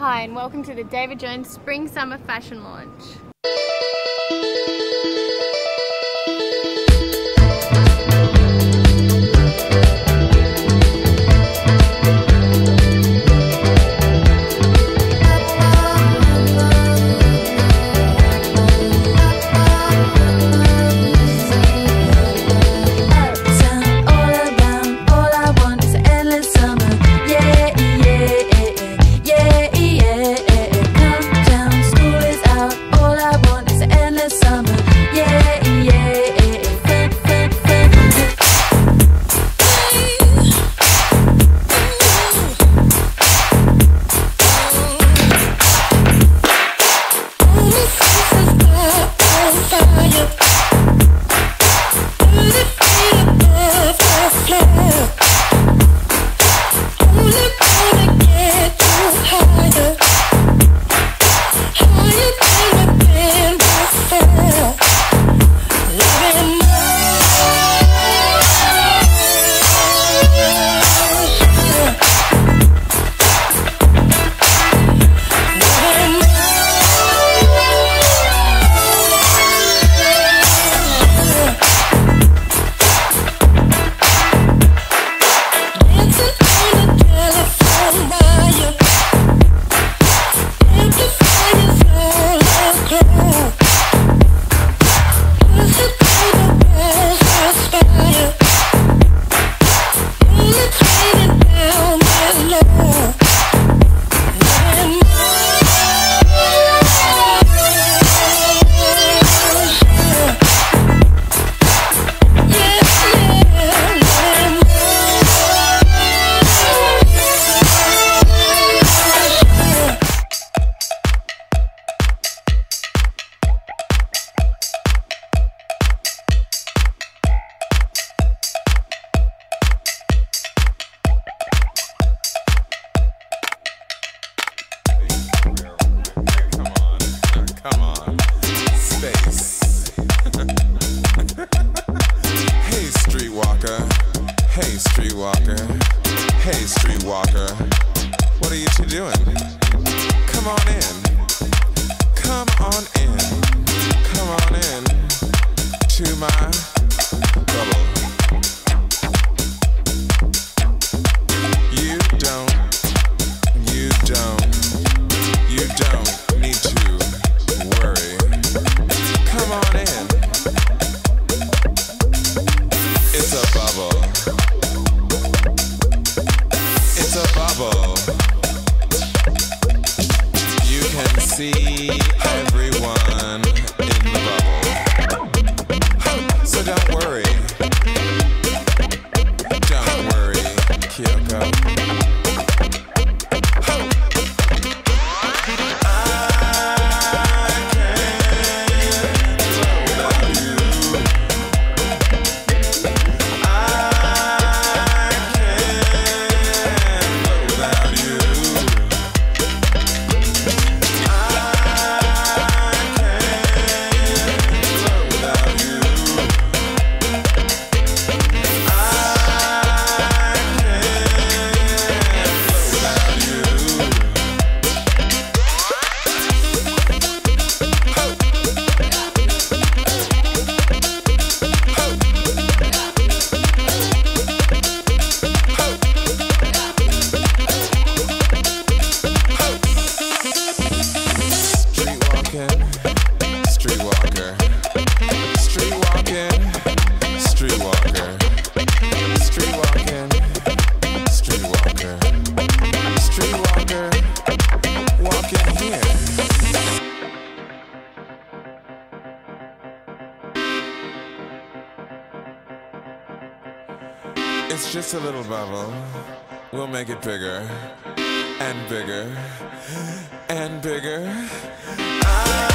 Hi and welcome to the David Jones Spring Summer Fashion Launch. Come on, space. Hey, streetwalker. Hey, streetwalker. Hey, streetwalker. What are you two doing? Come on in. Come on in. Come on in to my bubble. You don't need to worry. Come on in. It's a bubble. It's a bubble. You can see everyone in the bubble. So don't worry. Don't worry, Kyoko. It's just a little bubble. We'll make it bigger and bigger and bigger.